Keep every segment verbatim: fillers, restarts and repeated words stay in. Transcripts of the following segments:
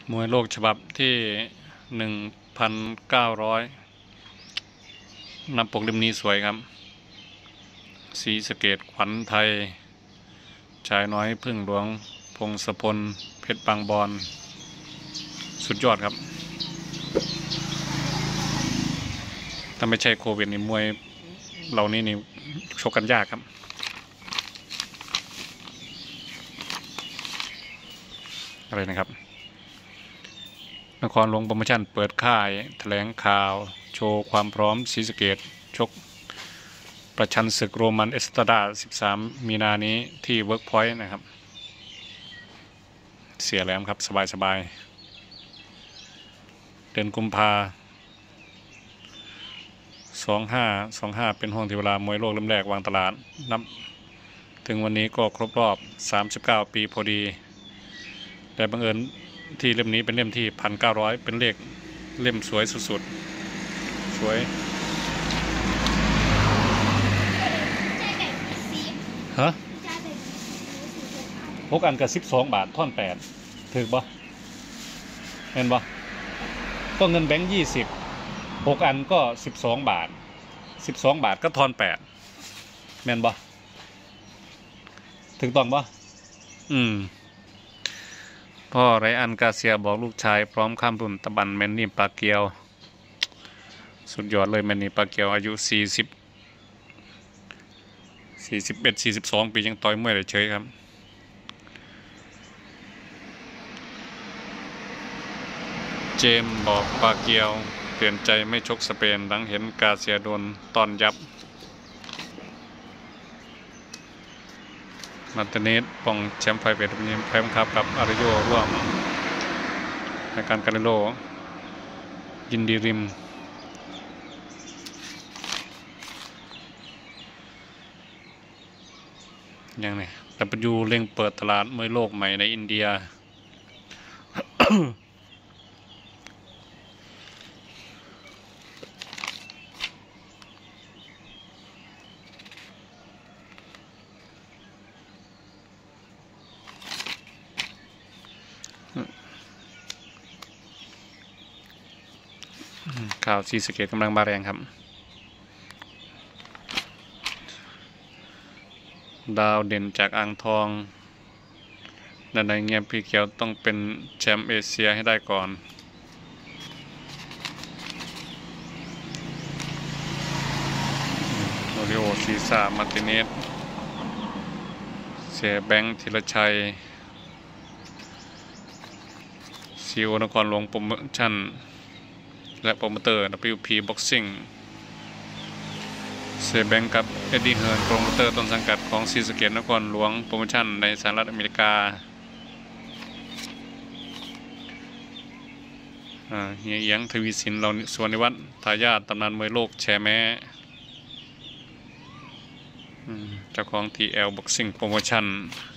มวยโลกฉบับที่หนึ่งพันเก้าร้อยหน้าปกเล่มนี้สวยครับศรีสะเกษขวัญไทยชายน้อยพึ่งหลวงพงศพลเพชรบางบอนสุดยอดครับถ้าไม่ใช่โควิดนี่มวยเหล่านี้นี่ชกกันยากครับอะไรนะครับนครหลวงโปรโมชั่นเปิดค่ายแถลงข่าวโชว์ความพร้อมศรีสะเกษชกประชันศึกโรมันเอสตราดาสิบสามมีนานี้ที่เวิร์กพอยต์นะครับเสียแหลมครับสบายสบายเดือนกุมภาสองห้าสองห้าเป็นห้องที่เวลามวยโลกเริ่มแรกวางตลาดนับถึงวันนี้ก็ครบรอบสามสิบเก้าปีพอดีแต่บังเอิญที่เล่มนี้เป็นเล่มที่พันเก้าร้อยเป็นเลขเล่มสวยสุดๆสวยฮะพกอันกับสิบสองบาทท่อนแปดถือบ่เห็นบ่ก็เงินแบงค์ยี่สิบหกอันก็สิบสองบาทสิบสองบาทก็ทอนแปดแม่นบ่ถึงต้องบ่อืมพ่อไรอันกาเซียบอกลูกชายพร้อมข้ามรุ่นตะบันแมนนี่ปาเกียวสุดยอดเลยแมนนี่ปาเกียวอายุสี่สิบสี่สิบเอ็ดสี่สิบสองปียังต่อยมวยได้เฉยครับเจมบอกปาเกียวเปลี่ยนใจไม่ชกสเปนหลังเห็นกาเซียโดนตอนยับมาร์ติเนสป้องแชมป์ไฟเวทแพ้ครับกับอาริโยร่วมในการการโลยินดีริมอย่างนี้ดับเบิลยูเร่งเปิดตลาดมวยโลกใหม่ในอินเดีย ข่าวศรีสะเกษกำลังมาแรงครับดาวเด่นจากอ่างทองดันไดเงียบพี่เขียวต้องเป็นแชมป์เอเชียให้ได้ก่อนโอริโอซีซ่ามาร์ติเนสเสียแบงค์ธีรชัยซีโอนครหลวงโปรโมชั่นและโปรโมเตอร์ ดับเบิลยู พี Boxing เซแบงกับเอ็ดดี้เฮิร์นโปรโมเตอร์ต้นสังกัดของศรีสะเกษนครหลวงโปรโมชั่นในสหรัฐอเมริกาเฮียเอียงทวีสินเราสวนนิวัฒน์ทายาทตำนานมวยโลกแชร์แม้เจ้าของ ที แอล Boxing โปรโมชั่น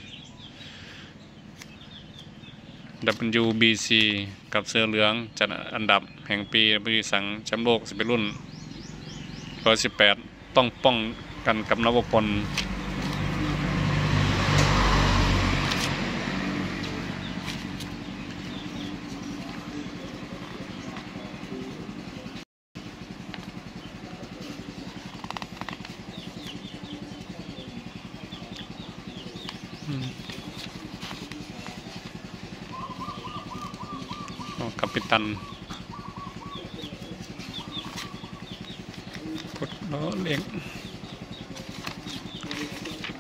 ดับเบิลยู บี ซี กับเสื้อเหลืองจัดอันดับแห่งปีบริษัทแชมป์โลกสิบเป็นรุ่นหนึ่งร้อยสิบแปดต้องป้องกันกับนวพลกัปตันพุทธล้อเล็ก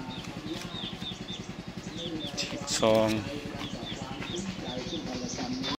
ฉีกซอง